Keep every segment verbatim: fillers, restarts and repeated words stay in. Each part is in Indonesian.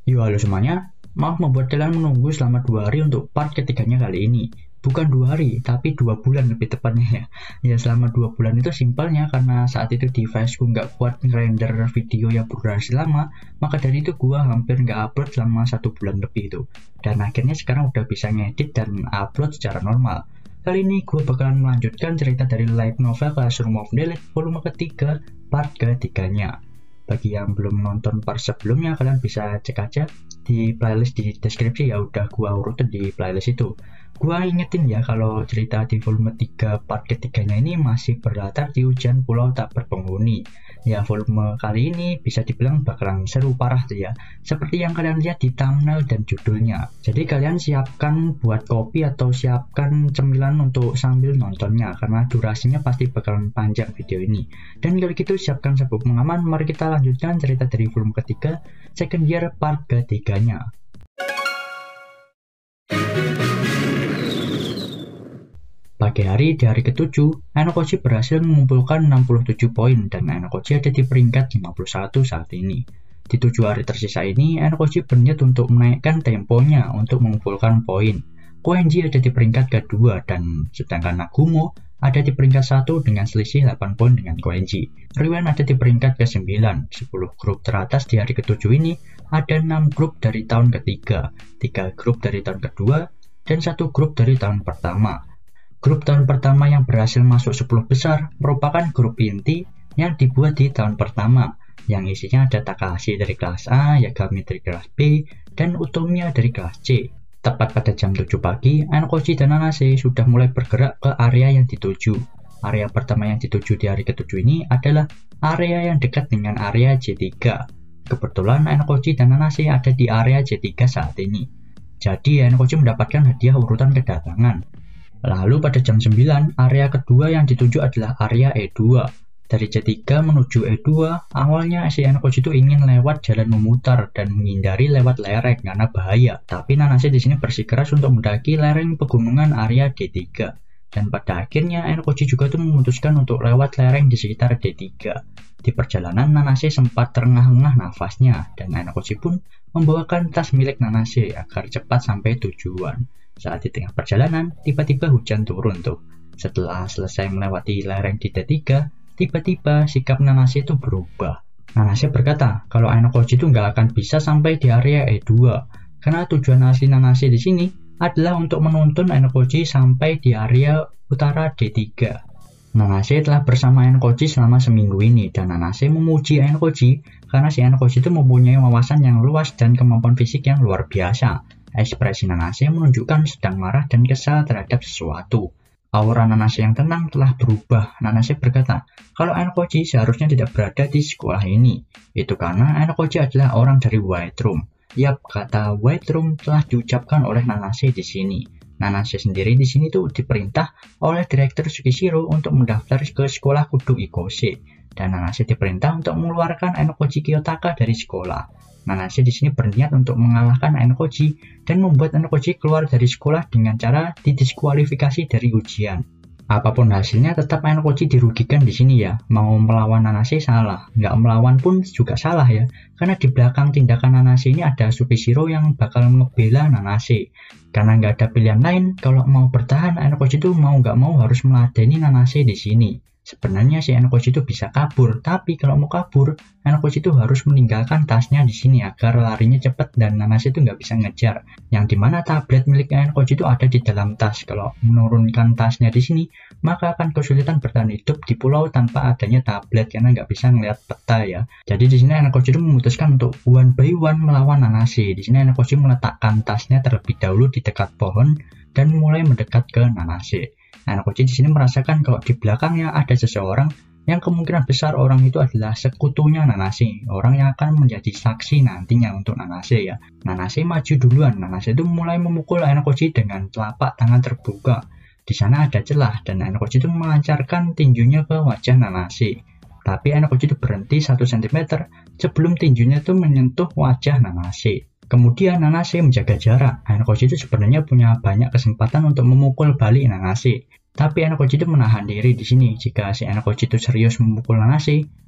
Yo, halo semuanya. Maaf membuat kalian menunggu selama dua hari untuk part ketiganya kali ini. Bukan dua hari, tapi dua bulan lebih tepatnya ya. Ya, selama dua bulan itu simpelnya karena saat itu deviceku nggak kuat ngerender video yang berdurasi lama, maka dari itu gua hampir nggak upload selama satu bulan lebih itu. Dan akhirnya sekarang udah bisa ngedit dan upload secara normal. Kali ini gue bakalan melanjutkan cerita dari light novel Classroom of the Elite volume ketiga, part ketiganya. Bagi yang belum nonton part sebelumnya, kalian bisa cek aja di playlist di deskripsi ya, udah gua urutin di playlist itu. Gua ingetin ya kalau cerita di volume tiga part ketiganya ini masih berlatar di hujan pulau tak berpenghuni. Ya, volume kali ini bisa dibilang bakalan seru parah tuh ya, seperti yang kalian lihat di thumbnail dan judulnya. Jadi kalian siapkan buat kopi atau siapkan cemilan untuk sambil nontonnya, karena durasinya pasti bakalan panjang video ini. Dan kalau gitu siapkan sabuk pengaman, mari kita lanjutkan cerita dari volume ketiga, second year part ketiganya. Pagi hari di hari ketujuh, Enokoji berhasil mengumpulkan enam puluh tujuh poin dan Enokoji ada di peringkat lima puluh satu saat ini. Di tujuh hari tersisa ini, Enokoji berniat untuk menaikkan temponya untuk mengumpulkan poin. Koenji ada di peringkat kedua dan sedangkan Nagumo ada di peringkat satu dengan selisih delapan poin dengan Koenji. Riwen ada di peringkat ke sembilan. sepuluh grup teratas di hari ketujuh ini ada enam grup dari tahun ketiga, tiga grup dari tahun kedua, dan satu grup dari tahun pertama. Grup tahun pertama yang berhasil masuk sepuluh besar merupakan grup inti yang dibuat di tahun pertama, yang isinya ada Takahashi dari kelas A, Yagami dari kelas B, dan Utomiya dari kelas C. Tepat pada jam tujuh pagi, Enokoji dan Nanase sudah mulai bergerak ke area yang dituju. Area pertama yang dituju di hari ketujuh ini adalah area yang dekat dengan area J tiga. Kebetulan Enokoji dan Nanase ada di area J tiga saat ini. Jadi Enokoji mendapatkan hadiah urutan kedatangan. Lalu pada jam sembilan, area kedua yang dituju adalah area E dua. Dari J tiga menuju E dua, awalnya si Enokoji itu ingin lewat jalan memutar dan menghindari lewat lereng karena bahaya. Tapi Nanase di sini bersikeras untuk mendaki lereng pegunungan area D tiga. Dan pada akhirnya Enokoji juga tuh memutuskan untuk lewat lereng di sekitar D tiga. Di perjalanan Nanase sempat terengah-engah nafasnya dan Enokoji pun membawakan tas milik Nanase agar cepat sampai tujuan. Saat di tengah perjalanan, tiba-tiba hujan turun tuh. Setelah selesai melewati lereng di D tiga, tiba-tiba sikap Nanase itu berubah. Nanase berkata kalau Enokoji itu nggak akan bisa sampai di area E dua, karena tujuan asli Nanase di sini adalah untuk menuntun Enokoji sampai di area utara D tiga. Nanase telah bersama Enokoji selama seminggu ini dan Nanase memuji Enokoji karena si Enokoji itu mempunyai wawasan yang luas dan kemampuan fisik yang luar biasa. Ekspresi Nanase menunjukkan sedang marah dan kesal terhadap sesuatu. Aura Nanase yang tenang telah berubah. Nanase berkata kalau Enokoji seharusnya tidak berada di sekolah ini. Itu karena Enokoji adalah orang dari White Room. Yap, kata White Room telah diucapkan oleh Nanase di sini. Nanase sendiri di sini tuh diperintah oleh Direktur Tsukishiro untuk mendaftar ke sekolah Kudo Ikose. Dan Nanase diperintah untuk mengeluarkan Enokoji Kiyotaka dari sekolah. Nanase di sini berniat untuk mengalahkan Enokoji dan membuat Enokoji keluar dari sekolah dengan cara didiskualifikasi dari ujian. Apapun hasilnya, tetap Enokoji dirugikan di sini ya. Mau melawan Nanase salah, nggak melawan pun juga salah ya. Karena di belakang tindakan Nanase ini ada Tsukishiro yang bakal ngebela Nanase. Karena nggak ada pilihan lain, kalau mau bertahan, Enokoji itu mau nggak mau harus meladeni Nanase di sini. Sebenarnya si Enokoji itu bisa kabur, tapi kalau mau kabur, Enokoji itu harus meninggalkan tasnya di sini agar larinya cepat dan Nanase itu nggak bisa ngejar. Yang dimana tablet milik Enokoji itu ada di dalam tas. Kalau menurunkan tasnya di sini, maka akan kesulitan bertahan hidup di pulau tanpa adanya tablet karena nggak bisa ngelihat peta ya. Jadi di sini Enokoji itu memutuskan untuk one by one melawan Nanase. Di sini Enokoji meletakkan tasnya terlebih dahulu di dekat pohon dan mulai mendekat ke Nanase. Enokoji di sini merasakan kalau di belakangnya ada seseorang yang kemungkinan besar orang itu adalah sekutunya Nanase, orang yang akan menjadi saksi nantinya untuk Nanase ya. Nanase maju duluan. Nanase itu mulai memukul Enokoji dengan telapak tangan terbuka. Di sana ada celah dan Enokoji itu melancarkan tinjunya ke wajah Nanase. Tapi Enokoji itu berhenti satu sentimeter sebelum tinjunya itu menyentuh wajah Nanase. Kemudian Nanase menjaga jarak. Enokoji itu sebenarnya punya banyak kesempatan untuk memukul balik Nanase. Tapi Enokoji itu menahan diri di sini. Jika si Enokoji itu serius memukul Nanase,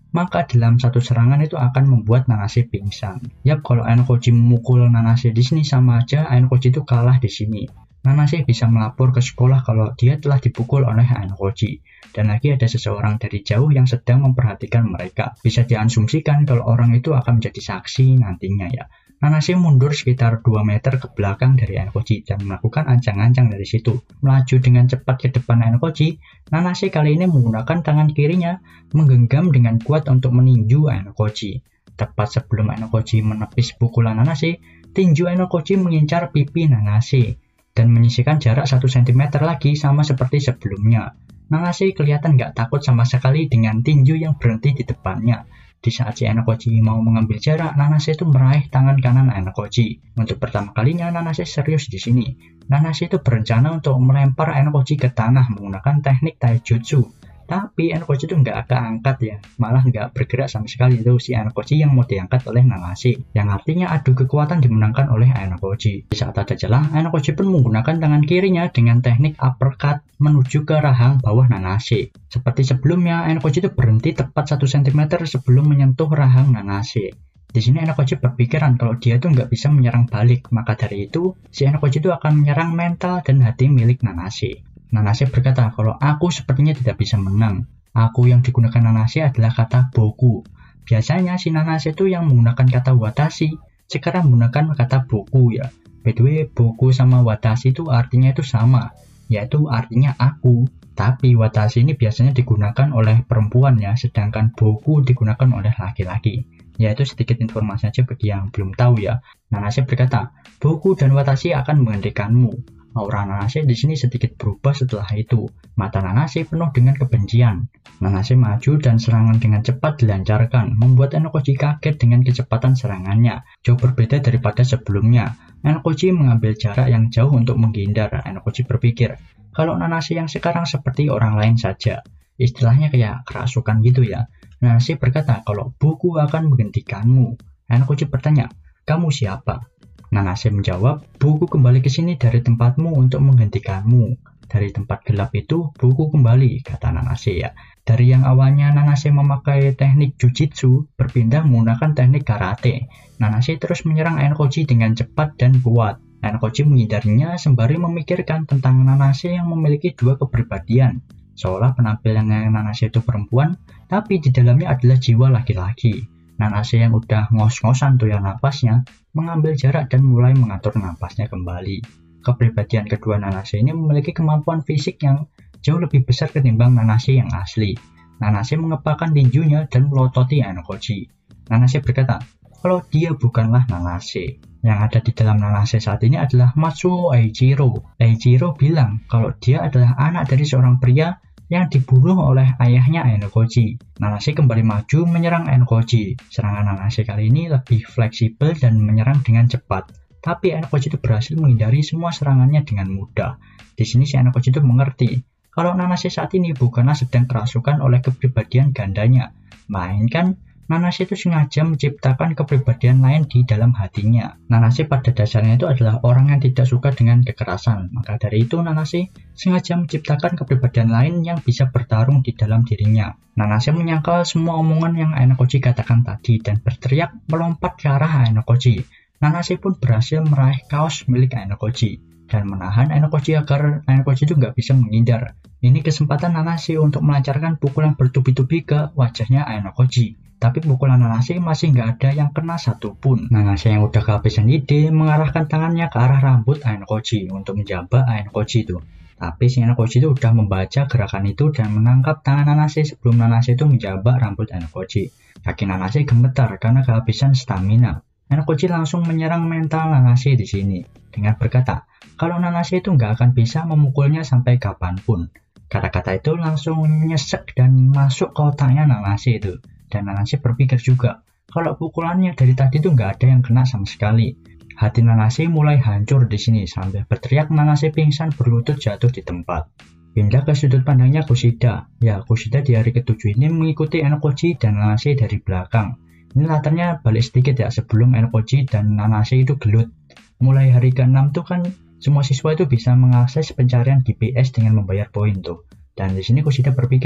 maka dalam satu serangan itu akan membuat Nanase pingsan. Yap, kalau Ainokoji memukul Nanase di sini sama aja Ainokoji itu kalah di sini. Nanase bisa melapor ke sekolah kalau dia telah dipukul oleh Ainokoji. Dan lagi ada seseorang dari jauh yang sedang memperhatikan mereka. Bisa diasumsikan kalau orang itu akan menjadi saksi nantinya ya. Nanase mundur sekitar dua meter ke belakang dari Ainokoji dan melakukan ancang-ancang dari situ. Melaju dengan cepat ke depan Ainokoji, Nanase kali ini menggunakan tangan kirinya menggenggam dengan kuat untuk meninju Ainokoji. Tepat sebelum Ainokoji menepis pukulan Nanase, tinju Ainokoji mengincar pipi Nanase dan menyisihkan jarak satu sentimeter lagi sama seperti sebelumnya. Nanase kelihatan gak takut sama sekali dengan tinju yang berhenti di depannya. Di saat si Ainokoji mau mengambil jarak, Nanase itu meraih tangan kanan Ainokoji. Untuk pertama kalinya Nanase serius di sini. Nanase itu berencana untuk melempar Ainokoji ke tanah menggunakan teknik taijutsu. Tapi Ainokoji itu nggak keangkat ya, malah nggak bergerak sama sekali itu si Ainokoji yang mau diangkat oleh Nanase. Yang artinya adu kekuatan dimenangkan oleh Ainokoji. Di saat ada celah, Ainokoji pun menggunakan tangan kirinya dengan teknik uppercut menuju ke rahang bawah Nanase. Seperti sebelumnya, Ainokoji itu berhenti tepat satu sentimeter sebelum menyentuh rahang Nanase. Di sini Ainokoji berpikiran kalau dia tuh nggak bisa menyerang balik, maka dari itu si Ainokoji itu akan menyerang mental dan hati milik Nanase. Nanase berkata kalau aku sepertinya tidak bisa menang. Aku yang digunakan Nanase adalah kata boku. Biasanya si Nanase itu yang menggunakan kata watashi, sekarang menggunakan kata boku ya. By the way, boku sama watashi itu artinya itu sama, yaitu artinya aku. Tapi watashi ini biasanya digunakan oleh perempuan ya, sedangkan boku digunakan oleh laki-laki. Yaitu sedikit informasi aja bagi yang belum tahu ya. Nanase berkata, boku dan watashi akan menghentikanmu. Aura Nanase di sini sedikit berubah setelah itu. Mata Nanase penuh dengan kebencian. Nanase maju dan serangan dengan cepat dilancarkan, membuat Ainokoji kaget dengan kecepatan serangannya. Jauh berbeda daripada sebelumnya. Ainokoji mengambil jarak yang jauh untuk menghindar. Ainokoji berpikir, kalau Nanase yang sekarang seperti orang lain saja. Istilahnya kayak kerasukan gitu ya. Nanase berkata kalau buku akan menghentikanmu. Ainokoji bertanya, kamu siapa? Nanase menjawab, buku kembali ke sini dari tempatmu untuk menghentikanmu. Dari tempat gelap itu, buku kembali, kata Nanase ya. Dari yang awalnya Nanase memakai teknik jujitsu, berpindah menggunakan teknik karate. Nanase terus menyerang Ainokoji dengan cepat dan kuat. Ainokoji menghindarinya sembari memikirkan tentang Nanase yang memiliki dua kepribadian. Seolah penampilan Nanase itu perempuan, tapi di dalamnya adalah jiwa laki-laki. Nanase yang udah ngos-ngosan tuh ya napasnya, mengambil jarak dan mulai mengatur napasnya kembali. Kepribadian kedua Nanase ini memiliki kemampuan fisik yang jauh lebih besar ketimbang Nanase yang asli. Nanase mengepalkan tinjunya dan melototi Ainokoji. Nanase berkata, kalau dia bukanlah Nanase. Yang ada di dalam Nanase saat ini adalah Matsuo Eiichiro. Eiichiro bilang kalau dia adalah anak dari seorang pria yang dibunuh oleh ayahnya Ainokoji. Nanase kembali maju menyerang Ainokoji. Serangan Nanase kali ini lebih fleksibel dan menyerang dengan cepat. Tapi Ainokoji itu berhasil menghindari semua serangannya dengan mudah. Di sini si Ainokoji itu mengerti kalau Nanase saat ini bukanlah sedang kerasukan oleh kepribadian gandanya, melainkan Nanase itu sengaja menciptakan kepribadian lain di dalam hatinya. Nanase pada dasarnya itu adalah orang yang tidak suka dengan kekerasan. Maka dari itu Nanase sengaja menciptakan kepribadian lain yang bisa bertarung di dalam dirinya. Nanase menyangkal semua omongan yang Ainokoji katakan tadi dan berteriak melompat ke arah Ainokoji. Nanase pun berhasil meraih kaos milik Ainokoji dan menahan Ainokoji agar Ainokoji itu nggak bisa menghindar. Ini kesempatan Nanase untuk melancarkan pukulan bertubi-tubi ke wajahnya Ainokoji. Tapi pukulan Nanase masih nggak ada yang kena satupun. Nanase yang udah kehabisan ide mengarahkan tangannya ke arah rambut Ainokoji untuk menjambak Ainokoji itu. Tapi si Ainokoji itu udah membaca gerakan itu dan menangkap tangan Nanase sebelum Nanase itu menjambak rambut Ainokoji. Kaki Nanase gemetar karena kehabisan stamina. Ainokoji langsung menyerang mental Nanase di sini dengan berkata, kalau Nanase itu nggak akan bisa memukulnya sampai kapanpun. Kata-kata itu langsung nyesek dan masuk ke otaknya Nanase itu. Dan Nanase berpikir juga, kalau pukulannya dari tadi itu nggak ada yang kena sama sekali. Hati Nanase mulai hancur di sini sambil berteriak Nanase pingsan berlutut jatuh di tempat. Pindah ke sudut pandangnya Kushida. Ya, Kushida di hari ketujuh ini mengikuti Ainokoji dan Nanase dari belakang. Ini latarnya balik sedikit ya, sebelum Ainokoji dan Nanase itu gelut. Mulai hari keenam tuh kan semua siswa itu bisa mengakses pencarian G P S dengan membayar poin tuh. Dan di sini Kushida berpikir,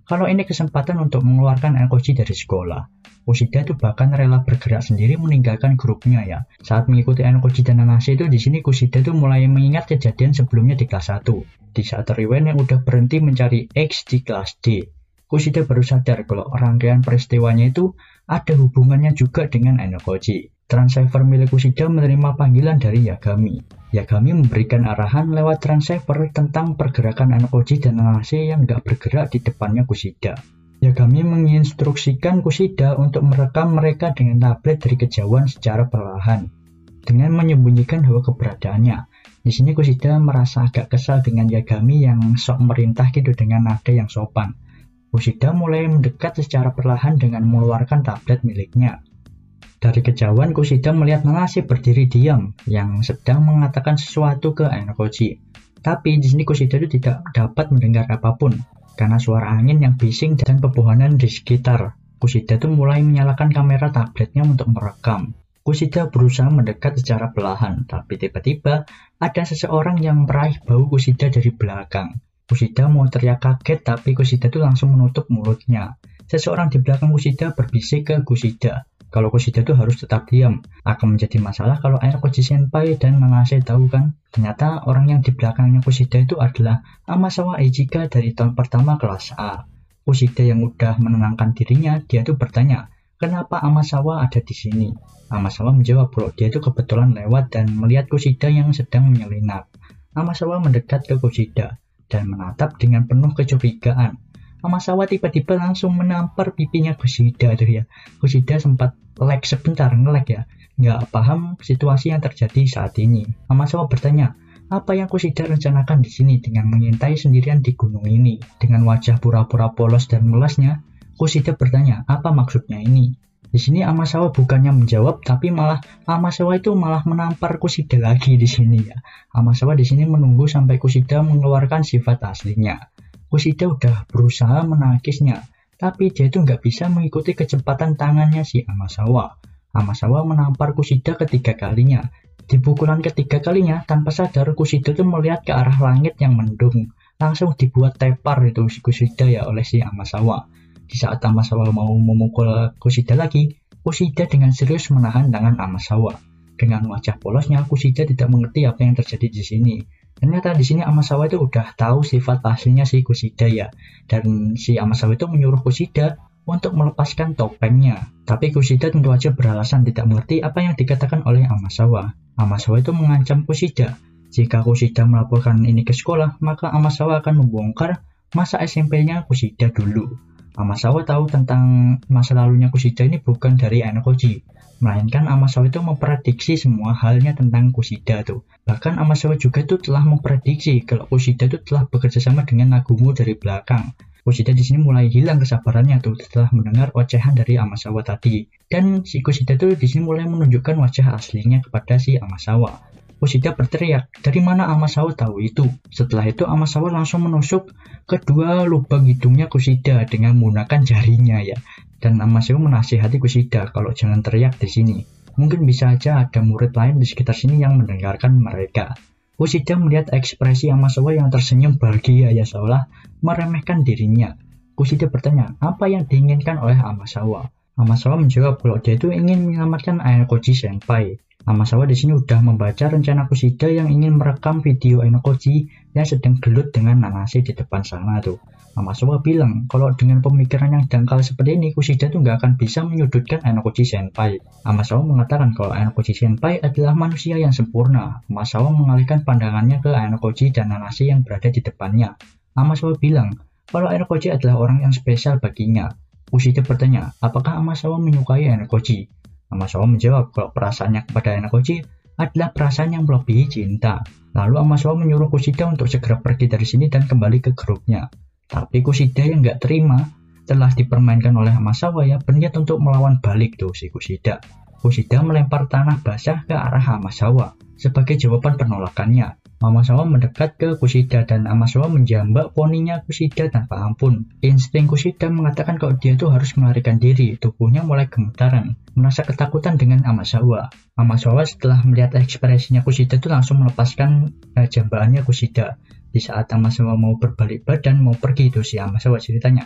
kalau ini kesempatan untuk mengeluarkan Enkoji dari sekolah. Kushida itu bahkan rela bergerak sendiri meninggalkan grupnya ya. Saat mengikuti Enkoji dan Nanase itu di sini Kushida itu mulai mengingat kejadian sebelumnya di kelas satu. Di saat Riwen yang udah berhenti mencari X di kelas D. Kushida baru sadar kalau rangkaian peristiwanya itu ada hubungannya juga dengan Enkoji. Transceiver milik Kushida menerima panggilan dari Yagami. Yagami memberikan arahan lewat transceiver tentang pergerakan Enkoji dan Nanase yang gak bergerak di depannya Kushida. Yagami menginstruksikan Kushida untuk merekam mereka dengan tablet dari kejauhan secara perlahan, dengan menyembunyikan hawa keberadaannya. Di sini Kushida merasa agak kesal dengan Yagami yang sok merintah gitu dengan nada yang sopan. Kushida mulai mendekat secara perlahan dengan mengeluarkan tablet miliknya. Dari kejauhan Kushida melihat Nanase berdiri diam yang sedang mengatakan sesuatu ke Enkoji. Tapi di sini Kushida itu tidak dapat mendengar apapun karena suara angin yang bising dan pepohonan di sekitar. Kushida itu mulai menyalakan kamera tabletnya untuk merekam. Kushida berusaha mendekat secara perlahan, tapi tiba-tiba ada seseorang yang meraih bau Kushida dari belakang. Kushida mau teriak kaget, tapi Kushida itu langsung menutup mulutnya. Seseorang di belakang Kushida berbisik ke Kushida. Kalau Kushida itu harus tetap diam. Akan menjadi masalah kalau Enkoji Senpai dan Nanase tahu kan. Ternyata orang yang di belakangnya Kushida itu adalah Amasawa Eijika dari tahun pertama kelas A. Kushida yang udah menenangkan dirinya, dia tuh bertanya, kenapa Amasawa ada di sini? Amasawa menjawab kalau dia itu kebetulan lewat dan melihat Kushida yang sedang menyelinap. Amasawa mendekat ke Kushida dan menatap dengan penuh kecurigaan. Amasawa tiba-tiba langsung menampar pipinya Kushida tuh ya. Kushida sempat lag sebentar, ngelag ya. Nggak paham situasi yang terjadi saat ini. Amasawa bertanya, apa yang Kushida rencanakan di sini dengan mengintai sendirian di gunung ini? Dengan wajah pura-pura polos dan melasnya, Kushida bertanya, apa maksudnya ini? Di sini Amasawa bukannya menjawab, tapi malah Amasawa itu malah menampar Kushida lagi di sini ya. Amasawa di sini menunggu sampai Kushida mengeluarkan sifat aslinya. Kushida udah berusaha menangkisnya, tapi dia itu nggak bisa mengikuti kecepatan tangannya si Amasawa. Amasawa menampar Kushida ketiga kalinya. Di pukulan ketiga kalinya, tanpa sadar Kushida itu melihat ke arah langit yang mendung. Langsung dibuat tepar itu si Kushida ya oleh si Amasawa. Di saat Amasawa mau memukul Kushida lagi, Kushida dengan serius menahan tangan Amasawa. Dengan wajah polosnya, Kushida tidak mengerti apa yang terjadi di sini. Ternyata di sini Amasawa itu udah tahu sifat aslinya si Kushida ya, dan si Amasawa itu menyuruh Kushida untuk melepaskan topengnya. Tapi Kushida tentu aja beralasan tidak mengerti apa yang dikatakan oleh Amasawa. Amasawa itu mengancam Kushida, jika Kushida melaporkan ini ke sekolah, maka Amasawa akan membongkar masa S M P-nya Kushida dulu. Amasawa tahu tentang masa lalunya Kushida ini bukan dari Enkoji, melainkan Amasawa itu memprediksi semua halnya tentang Kushida tuh. Bahkan Amasawa juga tuh telah memprediksi kalau Kushida itu telah bekerja sama dengan Nagumo dari belakang. Kushida di sini mulai hilang kesabarannya tuh setelah mendengar ocehan dari Amasawa tadi. Dan si Kushida tuh di sini mulai menunjukkan wajah aslinya kepada si Amasawa. Kushida berteriak, dari mana Amasawa tahu itu? Setelah itu Amasawa langsung menusuk kedua lubang hidungnya Kushida dengan menggunakan jarinya ya. Dan Amasawa menasihati Kushida kalau jangan teriak di sini. Mungkin bisa aja ada murid lain di sekitar sini yang mendengarkan mereka. Kushida melihat ekspresi Amasawa yang tersenyum bahagia ya seolah meremehkan dirinya. Kushida bertanya, apa yang diinginkan oleh Amasawa? Amasawa menjawab kalau dia itu ingin menyelamatkan Enkoji Senpai. Amasawa di sini udah membaca rencana Kushida yang ingin merekam video Enkoji yang sedang gelut dengan Nanase di depan sana tuh. Amasawa bilang kalau dengan pemikiran yang dangkal seperti ini Kushida tuh nggak akan bisa menyudutkan Enkoji Senpai. Amasawa mengatakan kalau Enkoji Senpai adalah manusia yang sempurna. Amasawa mengalihkan pandangannya ke Enkoji dan Nanase yang berada di depannya. Amasawa bilang kalau Enkoji adalah orang yang spesial baginya. Kushida bertanya, apakah Amasawa menyukai Enkoji? Amasawa menjawab kalau perasaannya kepada Enkoji adalah perasaan yang melebihi cinta. Lalu Amasawa menyuruh Kushida untuk segera pergi dari sini dan kembali ke grupnya. Tapi Kushida yang nggak terima telah dipermainkan oleh Amasawa ya, berniat untuk melawan balik tuh si Kushida. Kushida melempar tanah basah ke arah Amasawa sebagai jawaban penolakannya. Amasawa mendekat ke Kushida dan Amasawa menjambak poninya Kushida tanpa ampun. Insting Kushida mengatakan kalau dia tuh harus melarikan diri. Tubuhnya mulai gemetaran, merasa ketakutan dengan Amasawa. Amasawa setelah melihat ekspresinya Kushida tuh langsung melepaskan eh, jambaannya Kushida. Di saat Amasawa mau berbalik badan mau pergi tuh si Amasawa ceritanya.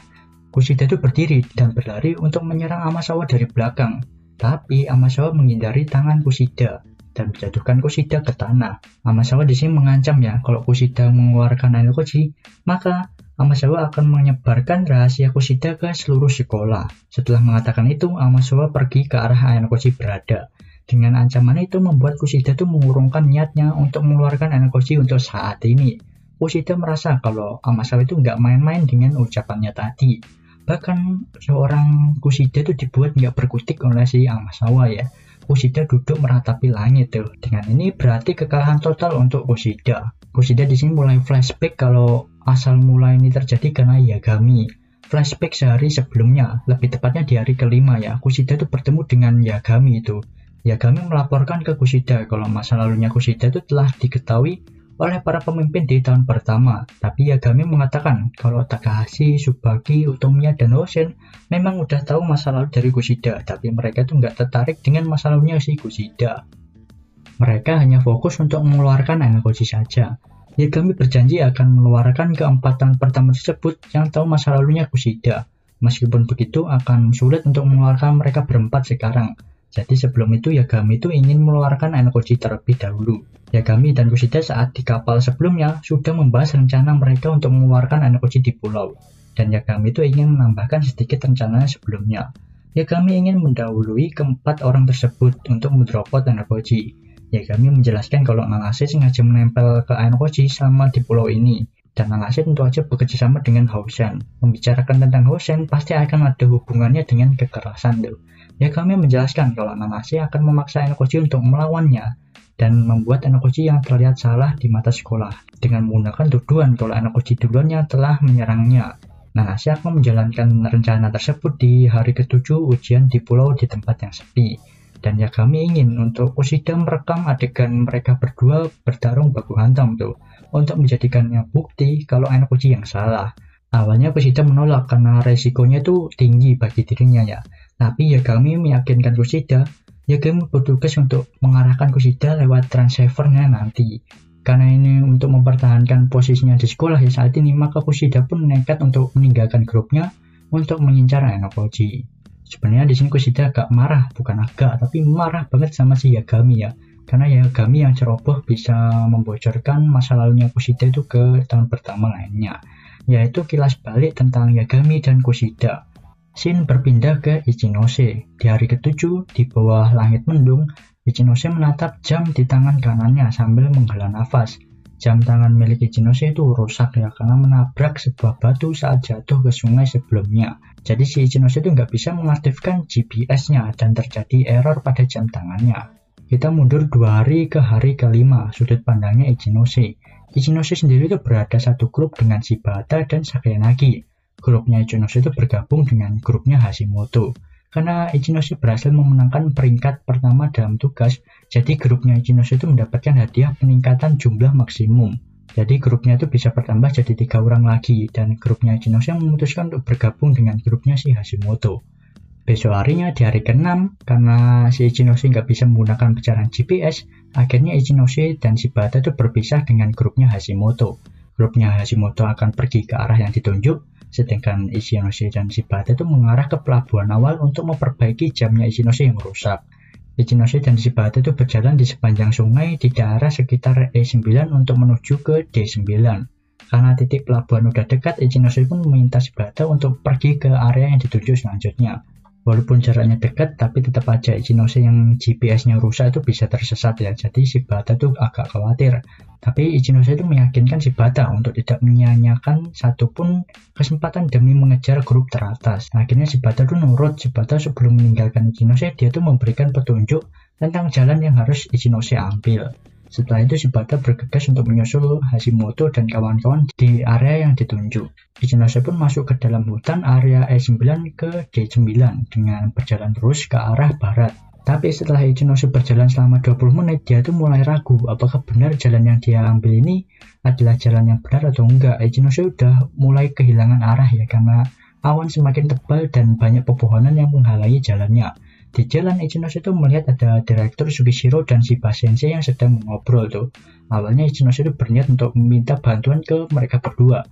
Kushida itu berdiri dan berlari untuk menyerang Amasawa dari belakang. Tapi Amasawa menghindari tangan Kushida dan menjatuhkan Kushida ke tanah. Amasawa di sini mengancam ya, kalau Kushida mengeluarkan Ainokoji, maka Amasawa akan menyebarkan rahasia Kushida ke seluruh sekolah. Setelah mengatakan itu, Amasawa pergi ke arah Ainokoji berada. Dengan ancaman itu membuat Kushida itu mengurungkan niatnya untuk mengeluarkan Ainokoji untuk saat ini. Kushida merasa kalau Amasawa itu nggak main-main dengan ucapannya tadi. Bahkan seorang Kushida itu dibuat nggak berkutik oleh si Amasawa ya. Kushida duduk meratapi langit tuh. Dengan ini berarti kekalahan total untuk Kushida. Kushida di sini mulai flashback kalau asal mula ini terjadi karena Yagami. Flashback sehari sebelumnya, lebih tepatnya di hari kelima ya. Kushida itu bertemu dengan Yagami itu. Yagami melaporkan ke Kushida kalau masa lalunya Kushida itu telah diketahui oleh para pemimpin di tahun pertama. Tapi Yagami mengatakan kalau Takahashi, Tsubaki, Utamiya, dan Hosen memang udah tahu masa lalu dari Kushida, tapi mereka itu nggak tertarik dengan masa lalunya si Kushida. Mereka hanya fokus untuk mengeluarkan Ainokoji saja. Yagami berjanji akan mengeluarkan keempat tahun pertama tersebut yang tahu masa lalunya Kushida. Meskipun begitu akan sulit untuk mengeluarkan mereka berempat sekarang. Jadi sebelum itu Yagami itu ingin mengeluarkan Ainokoji terlebih dahulu. Yagami dan Kushida saat di kapal sebelumnya sudah membahas rencana mereka untuk mengeluarkan Ainokoji di pulau. Dan Yagami itu ingin menambahkan sedikit rencananya sebelumnya. Yagami ingin mendahului keempat orang tersebut untuk mendropot Ainokoji. Yagami menjelaskan kalau Nanase sengaja menempel ke Ainokoji selama di pulau ini. Dan Nanase tentu saja bekerja sama dengan Hosen. Membicarakan tentang Hosen pasti akan ada hubungannya dengan kekerasan tuh. Yagami menjelaskan kalau Nanase akan memaksa Ainokoji untuk melawannya dan membuat Ainokoji yang terlihat salah di mata sekolah dengan menggunakan tuduhan kalau Ainokoji duluan yang telah menyerangnya. Nanase akan menjalankan rencana tersebut di hari ketujuh ujian di pulau di tempat yang sepi. Dan Yagami ingin untuk Kushida merekam adegan mereka berdua bertarung baku hantam tuh untuk menjadikannya bukti kalau Ainokoji yang salah. Awalnya Kushida menolak karena resikonya itu tinggi bagi dirinya ya. Tapi Yagami meyakinkan Kushida, Yagami bertugas untuk mengarahkan Kushida lewat transceiver-nya nanti. Karena ini untuk mempertahankan posisinya di sekolah ya saat ini, maka Kushida pun nekat untuk meninggalkan grupnya untuk mengincar Ainokoji. Sebenarnya di sini Kushida agak marah, bukan agak, tapi marah banget sama si Yagami ya. Karena Yagami yang ceroboh bisa membocorkan masa lalunya Kushida itu ke tahun pertama lainnya. Yaitu kilas balik tentang Yagami dan Kushida. Shin berpindah ke Ichinose. Di hari ketujuh, di bawah langit mendung, Ichinose menatap jam di tangan kanannya sambil menghela nafas. Jam tangan milik Ichinose itu rusak ya karena menabrak sebuah batu saat jatuh ke sungai sebelumnya. Jadi si Ichinose itu nggak bisa mengaktifkan G P S-nya dan terjadi error pada jam tangannya. Kita mundur dua hari ke hari kelima, sudut pandangnya Ichinose. Ichinose sendiri itu berada satu grup dengan Shibata dan Saganagi. Grupnya Ichinose itu bergabung dengan grupnya Hashimoto. Karena Ichinose berhasil memenangkan peringkat pertama dalam tugas, jadi grupnya Ichinose itu mendapatkan hadiah peningkatan jumlah maksimum. Jadi grupnya itu bisa bertambah jadi tiga orang lagi, dan grupnya Ichinose memutuskan untuk bergabung dengan grupnya si Hashimoto. Besok harinya di hari keenam, karena si Ichinose nggak bisa menggunakan pencarian G P S, akhirnya Ichinose dan Shibata itu berpisah dengan grupnya Hashimoto. Grupnya Hashimoto akan pergi ke arah yang ditunjuk, sedangkan Ichinose dan Shibata itu mengarah ke pelabuhan awal untuk memperbaiki jamnya Ichinose yang rusak. Ichinose dan Shibata itu berjalan di sepanjang sungai di daerah sekitar E sembilan untuk menuju ke D sembilan. Karena titik pelabuhan udah dekat, Ichinose pun meminta Shibata untuk pergi ke area yang ditunjuk selanjutnya. Walaupun jaraknya dekat, tapi tetap aja Ichinose yang G P S-nya rusak itu bisa tersesat ya. Jadi Shibata tuh agak khawatir. Tapi Ichinose itu meyakinkan Shibata untuk tidak menyia-nyiakan satupun kesempatan demi mengejar grup teratas. Akhirnya Shibata tuh nurut. Shibata sebelum meninggalkan Ichinose, dia tuh memberikan petunjuk tentang jalan yang harus Ichinose ambil. Setelah itu Shibata bergegas untuk menyusul Hashimoto dan kawan-kawan di area yang ditunjuk. Ichinose pun masuk ke dalam hutan area E sembilan ke D sembilan dengan berjalan terus ke arah barat. Tapi setelah Ichinose berjalan selama dua puluh menit, dia tuh mulai ragu apakah benar jalan yang dia ambil ini adalah jalan yang benar atau enggak. Ichinose udah mulai kehilangan arah ya karena awan semakin tebal dan banyak pepohonan yang menghalangi jalannya. Di jalan Ichinose itu melihat ada Direktur Sugishiro dan Shiba Sensei yang sedang mengobrol tuh. Awalnya Ichinose itu berniat untuk meminta bantuan ke mereka berdua.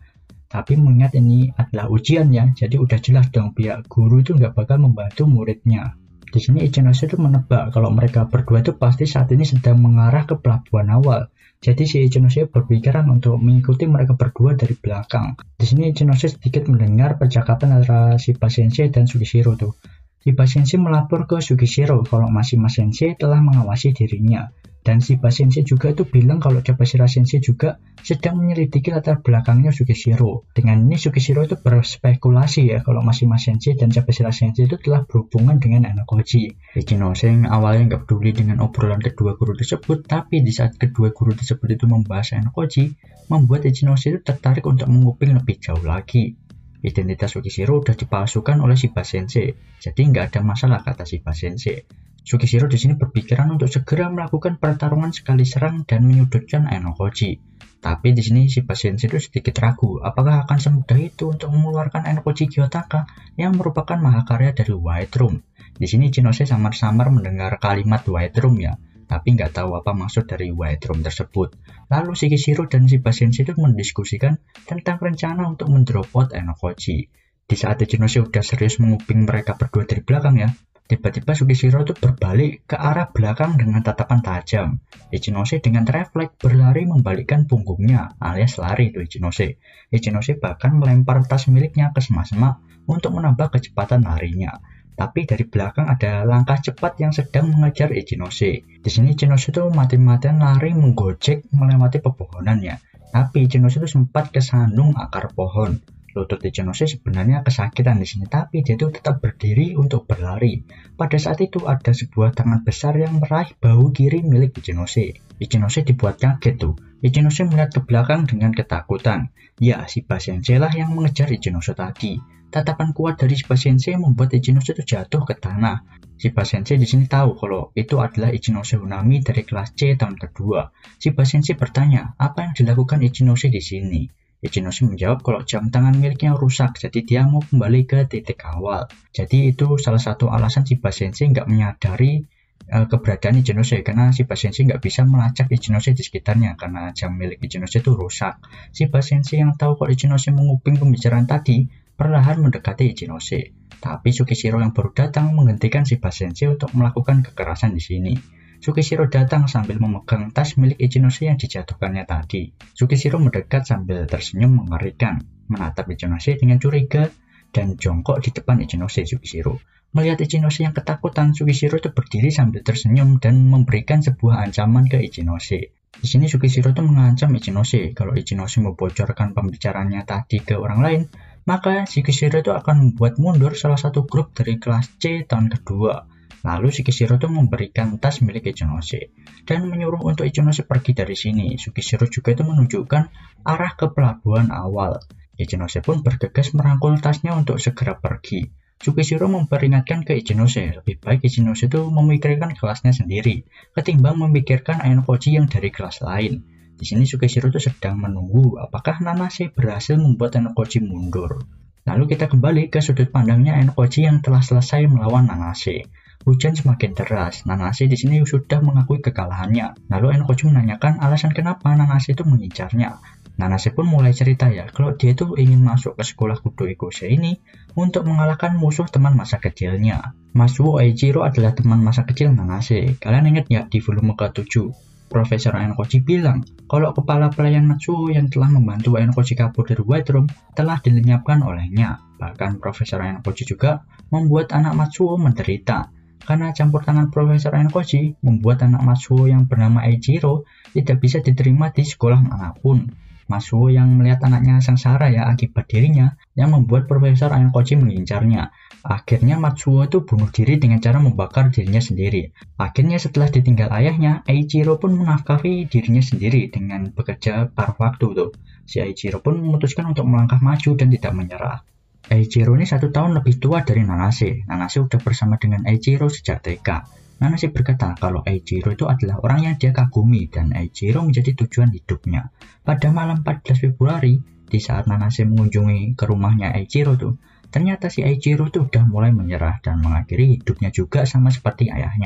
Tapi mengingat ini adalah ujian ya, jadi udah jelas dong pihak guru itu nggak bakal membantu muridnya. Di sini Ichinose itu menebak kalau mereka berdua itu pasti saat ini sedang mengarah ke pelabuhan awal. Jadi si Ichinose berpikiran untuk mengikuti mereka berdua dari belakang. Di sini Ichinose sedikit mendengar percakapan antara Shiba Sensei dan Sugishiro tuh. Shiba Sensei melapor ke Sugishiro kalau Mashima Sensei telah mengawasi dirinya. Dan Shiba Sensei juga itu bilang kalau Cabashira Sensei juga sedang menyelidiki latar belakangnya Sugishiro. Dengan ini Sugishiro itu berspekulasi ya kalau Mashima Sensei dan Cabashira Sensei itu telah berhubungan dengan Enokoji. Ichinose yang awalnya nggak peduli dengan obrolan kedua guru tersebut, tapi di saat kedua guru tersebut itu membahas Enokoji, membuat Ichinose itu tertarik untuk menguping lebih jauh lagi. Identitas Sugishiro sudah dipalsukan oleh Shiba Sensei, jadi nggak ada masalah kata Shiba Sensei. Sugishiro di sini berpikiran untuk segera melakukan pertarungan sekali serang dan menyudutkan Enokoji. Tapi di sini Shiba Sensei itu sedikit ragu apakah akan semudah itu untuk mengeluarkan Enokoji Gyotaka yang merupakan mahakarya dari White Room. Di sini Ichinose samar-samar mendengar kalimat White Room ya, tapi nggak tahu apa maksud dari White Room tersebut. Lalu Sugishiro dan Shiba Sensei itu mendiskusikan tentang rencana untuk mendropot Enokoji. Di saat Ichinose udah serius menguping mereka berdua dari belakang ya, tiba-tiba Sugishiro itu berbalik ke arah belakang dengan tatapan tajam. Ichinose dengan refleks berlari membalikkan punggungnya, alias lari itu Ichinose. Ichinose bahkan melempar tas miliknya ke semak-semak untuk menambah kecepatan larinya. Tapi dari belakang ada langkah cepat yang sedang mengejar Ichinose. Di sini Ichinose itu mati-matian lari menggojek melewati pepohonannya. Tapi Ichinose itu sempat kesandung akar pohon. Lutut Ichinose sebenarnya kesakitan di sini, tapi dia itu tetap berdiri untuk berlari. Pada saat itu ada sebuah tangan besar yang meraih bahu kiri milik Ichinose. Ichinose dibuat kaget tuh. Ichinose melihat ke belakang dengan ketakutan. Ya, Shiba Sensei lah yang mengejar Ichinose tadi. Tatapan kuat dari Shiba Sensei membuat Ichinose itu jatuh ke tanah. Shiba Sensei di sini tahu kalau itu adalah Ichinose Unami dari kelas C tahun kedua. Shiba Sensei bertanya, apa yang dilakukan Ichinose di sini? Ichinose menjawab kalau jam tangan miliknya rusak, jadi dia mau kembali ke titik awal. Jadi itu salah satu alasan Shiba Sensei nggak menyadari uh, keberadaan Ichinose, karena Shiba Sensei nggak bisa melacak Ichinose di sekitarnya karena jam milik Ichinose itu rusak. Shiba Sensei yang tahu kalau Ichinose menguping pembicaraan tadi perlahan mendekati Ichinose. Tapi Sugishiro yang baru datang menghentikan Shiba Sensei untuk melakukan kekerasan di sini. Sugishiro datang sambil memegang tas milik Ichinose yang dijatuhkannya tadi. Sugishiro mendekat sambil tersenyum mengerikan, menatap Ichinose dengan curiga dan jongkok di depan Ichinose. Sugishiro melihat Ichinose yang ketakutan, Sugishiro itu berdiri sambil tersenyum dan memberikan sebuah ancaman ke Ichinose. Di sini Sugishiro itu mengancam Ichinose kalau Ichinose membocorkan pembicaraannya tadi ke orang lain, maka Sugishiro itu akan membuat mundur salah satu grup dari kelas C tahun kedua. Lalu Sugishiro itu memberikan tas milik Ichinose dan menyuruh untuk Ichinose pergi dari sini. Sugishiro juga itu menunjukkan arah ke pelabuhan awal. Ichinose pun bergegas merangkul tasnya untuk segera pergi. Sugishiro memperingatkan ke Ichinose, lebih baik Ichinose itu memikirkan kelasnya sendiri ketimbang memikirkan Enokoji yang dari kelas lain. Di sini Sugishiro itu sedang menunggu apakah Nanase berhasil membuat Enokoji mundur. Lalu kita kembali ke sudut pandangnya Enokoji yang telah selesai melawan Nanase. Hujan semakin deras. Nanase di sini sudah mengakui kekalahannya. Lalu Enokoji menanyakan alasan kenapa Nanase itu mengincarnya. Nanase pun mulai cerita ya, kalau dia itu ingin masuk ke sekolah Kudo Ikose ini untuk mengalahkan musuh teman masa kecilnya. Matsuo Eiichiro adalah teman masa kecil Nanase. Kalian ingat ya di volume ketujuh, Profesor Enokoji bilang kalau kepala pelayan Matsuo yang telah membantu Enokoji kabur dari White Room telah dilenyapkan olehnya. Bahkan Profesor Enokoji juga membuat anak Matsuo menderita. Karena campur tangan Profesor Enokoji membuat anak Matsuo yang bernama Eiichiro tidak bisa diterima di sekolah manapun. Matsuo yang melihat anaknya sengsara ya akibat dirinya yang membuat Profesor Enokoji mengincarnya. Akhirnya Matsuo itu bunuh diri dengan cara membakar dirinya sendiri. Akhirnya setelah ditinggal ayahnya, Eiichiro pun menafkahi dirinya sendiri dengan bekerja paruh waktu tuh. Si Eiichiro pun memutuskan untuk melangkah maju dan tidak menyerah. Eiichiro ini satu tahun lebih tua dari Nanase. Nanase sudah bersama dengan Eiichiro sejak T K. Nanase berkata kalau Eiichiro itu adalah orang yang dia kagumi dan Eiichiro menjadi tujuan hidupnya. Pada malam empat belas Februari, di saat Nanase mengunjungi ke rumahnya Eiichiro tuh, ternyata si Eiichiro itu udah mulai menyerah dan mengakhiri hidupnya juga sama seperti ayahnya.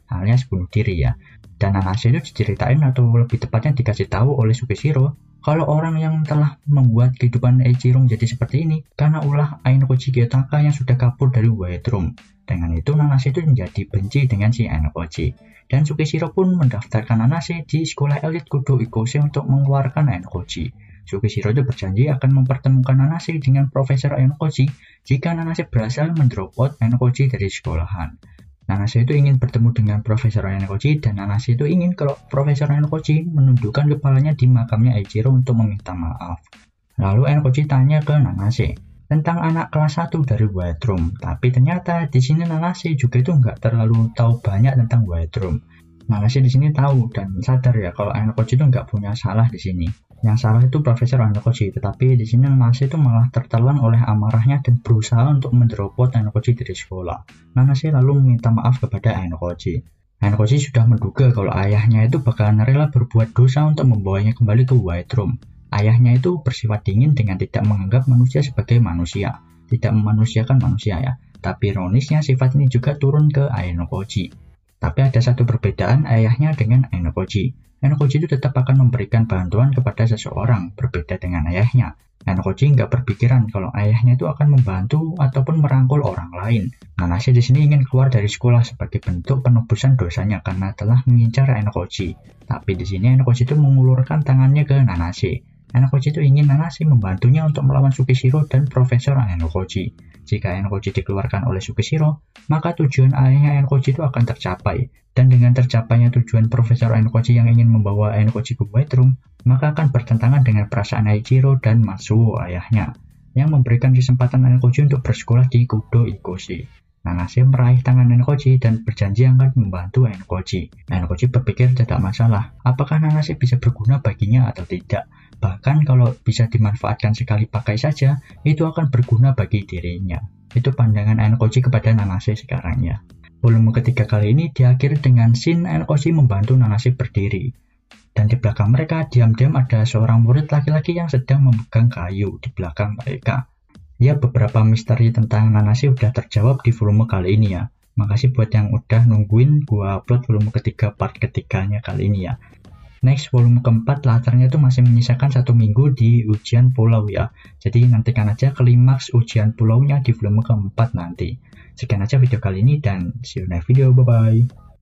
alias bunuh diri ya. Dan Nanase itu diceritain atau lebih tepatnya dikasih tahu oleh Sukeshiro kalau orang yang telah membuat kehidupan Eiichiro menjadi seperti ini karena ulah Ainokoji Gyotaka yang sudah kabur dari White Room. Dengan itu Nanase itu menjadi benci dengan si Ainokoji. Dan Sukeshiro pun mendaftarkan Nanase di sekolah elit Kudo Ikose untuk mengeluarkan Ainokoji. Sukeshiro itu berjanji akan mempertemukan Nanase dengan Profesor Ainokoji jika Nanase berhasil mendrop out Ainokoji dari sekolahan. Nanase itu ingin bertemu dengan Profesor Ainokoji dan Nanase itu ingin kalau Profesor Ainokoji menundukkan kepalanya di makamnya Eiichiro untuk meminta maaf. Lalu Ainokoji tanya ke Nanase tentang anak kelas satu dari White Room, tapi ternyata di sini Nanase juga itu nggak terlalu tahu banyak tentang White Room. Nanase di sini tahu dan sadar ya kalau Ainokoji itu nggak punya salah di sini. Yang salah itu Profesor Ainokoji, tetapi di sini Nanase itu malah tertelan oleh amarahnya dan berusaha untuk mendropot Ainokoji dari sekolah. Nanase lalu meminta maaf kepada Ainokoji. Ainokoji sudah menduga kalau ayahnya itu bakalan rela berbuat dosa untuk membawanya kembali ke White Room. Ayahnya itu bersifat dingin dengan tidak menganggap manusia sebagai manusia, tidak memanusiakan manusia ya. Tapi ironisnya sifat ini juga turun ke Ainokoji. Tapi ada satu perbedaan ayahnya dengan Ainokoji. Ainokoji itu tetap akan memberikan bantuan kepada seseorang, berbeda dengan ayahnya. Ainokoji nggak berpikiran kalau ayahnya itu akan membantu ataupun merangkul orang lain. Nanase di sini ingin keluar dari sekolah sebagai bentuk penebusan dosanya karena telah mengincar Ainokoji. Tapi di sini Ainokoji itu mengulurkan tangannya ke Nanase. Ainokoji itu ingin Nanase membantunya untuk melawan Sukeshiro dan Profesor Ainokoji. Jika Ainokoji dikeluarkan oleh Sukeshiro, maka tujuan ayahnya Ainokoji itu akan tercapai. Dan dengan tercapainya tujuan Profesor Ainokoji yang ingin membawa Ainokoji ke White Room, maka akan bertentangan dengan perasaan Eiichiro dan Matsuo ayahnya, yang memberikan kesempatan Ainokoji untuk bersekolah di Kudo Ikose. Nanase meraih tangan Ainokoji dan berjanji akan membantu Ainokoji. Ainokoji berpikir tidak masalah, apakah Nanase bisa berguna baginya atau tidak. Bahkan kalau bisa dimanfaatkan sekali pakai saja, itu akan berguna bagi dirinya. Itu pandangan Ainokoji kepada Nanase sekarang ya. Volume ketiga kali ini diakhiri dengan scene Ainokoji membantu Nanase berdiri. Dan di belakang mereka, diam-diam ada seorang murid laki-laki yang sedang memegang kayu di belakang mereka. Ya, beberapa misteri tentang Nanase udah terjawab di volume kali ini ya. Makasih buat yang udah nungguin gua upload volume ketiga part ketiganya kali ini ya. Next, volume keempat latarnya itu masih menyisakan satu minggu di ujian pulau ya. Jadi nantikan aja klimaks ujian pulaunya di volume keempat nanti. Sekian aja video kali ini dan see you next video, bye bye.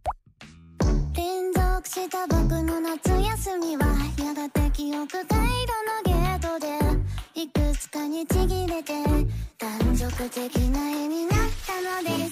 した僕の夏休みはやがて記憶回路のゲートでいくつかにちぎれて断続的な絵になったのです